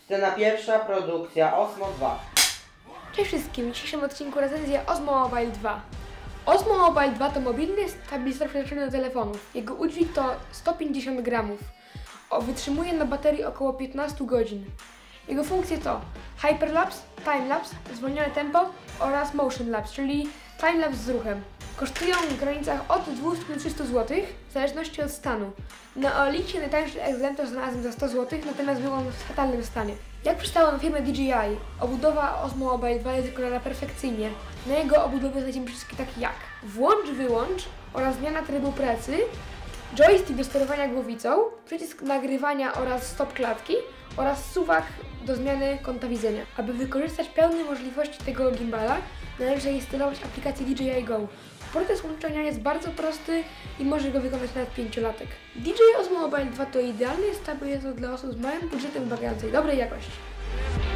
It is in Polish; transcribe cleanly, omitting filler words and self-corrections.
Scena pierwsza, produkcja Osmo 2. Cześć wszystkim, w dzisiejszym odcinku recenzja Osmo Mobile 2. Osmo Mobile 2 to mobilny stabilizator przeznaczony do telefonów. Jego udźwig to 150 gramów. Wytrzymuje na baterii około 15 godzin. Jego funkcje to Hyperlapse, Timelapse, zwolnione tempo oraz Motion Lapse, czyli timelapse z ruchem. Kosztują w granicach od 200 do 300 zł, w zależności od stanu. Na Oliksie najtańszy egzemplarz znalazłem za 100 zł, natomiast był on w fatalnym stanie. Jak przystało na firmę DJI, obudowa Osmo Mobile 2 jest wykonana perfekcyjnie. Na jego obudowie znajdziemy wszystkie takie jak włącz-wyłącz oraz zmiana trybu pracy, joystick do sterowania głowicą, przycisk nagrywania oraz stop klatki oraz suwak do zmiany kąta widzenia. Aby wykorzystać pełne możliwości tego gimbala, należy zainstalować aplikację DJI Go. Proces łączenia jest bardzo prosty i może go wykonać nawet 5-latek. DJI Osmo Mobile 2 to idealny stabilizator dla osób z małym budżetem wymagającej dobrej jakości.